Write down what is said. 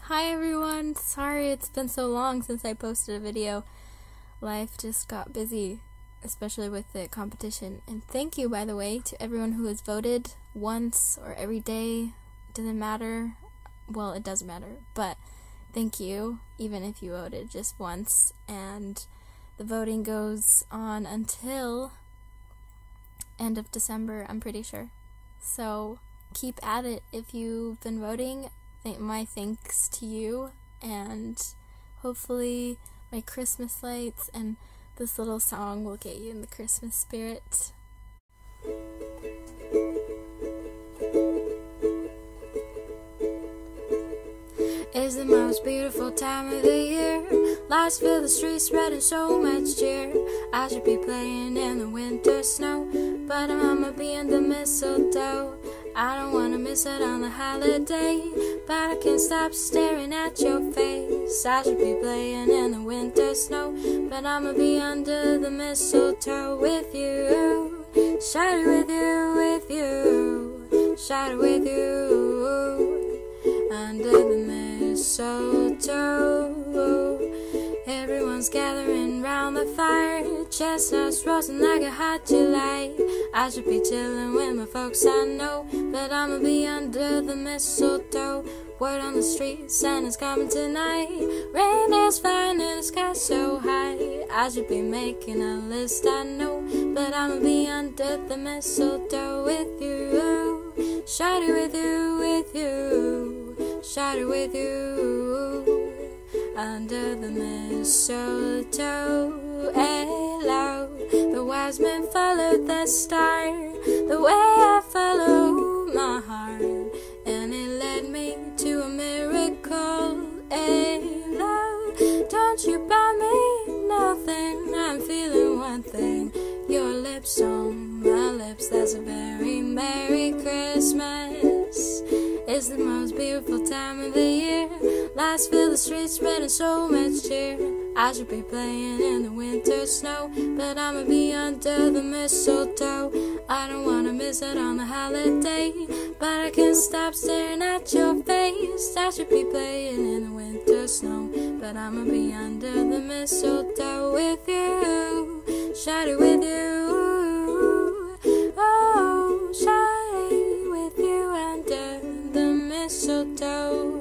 Hi everyone, sorry it's been so long since I posted a video. Life just got busy, especially with the competition. And thank you, by the way, to everyone who has voted once or every day. Doesn't matter. Well, it does matter, but thank you, even if you voted just once. And the voting goes on until end of December, I'm pretty sure. So keep at it if you've been voting. My thanks to you, and hopefully my Christmas lights and this little song will get you in the Christmas spirit. It's the most beautiful time of the year. Lights fill the streets, spreading so much cheer. I should be playing in the winter snow, but I'ma be in the mistletoe. I don't wanna miss it on the holiday, but I can't stop staring at your face. I should be playing in the winter snow, but I'ma be under the mistletoe with you. Shout it with you, with you. Shout it with you. Under the mistletoe. Everyone's gathering round the fire, chestnuts roasting like a hot July. I should be chilling with my folks, I know, but I'ma be under the mistletoe. Word on the street, Santa's coming tonight. Reindeer's flying in the sky so high. I should be making a list, I know, but I'ma be under the mistletoe with you. Shout it with you, with you. Shout it with you. Under the mistletoe, hello. The wise men followed the star, the way I follow my heart, and it led me to a miracle. Hello, don't you buy me nothing, I'm feeling one thing. Your lips on my lips, that's a very Merry Christmas. It's the most beautiful time of the year. Lights fill the streets, spreading so much cheer. I should be playing in the winter snow, but I'ma be under the mistletoe. I don't wanna miss it on the holiday, but I can't stop staring at your face. I should be playing in the winter snow, but I'ma be under the mistletoe with you. Shout it with you. Oh, shout it with you under the mistletoe.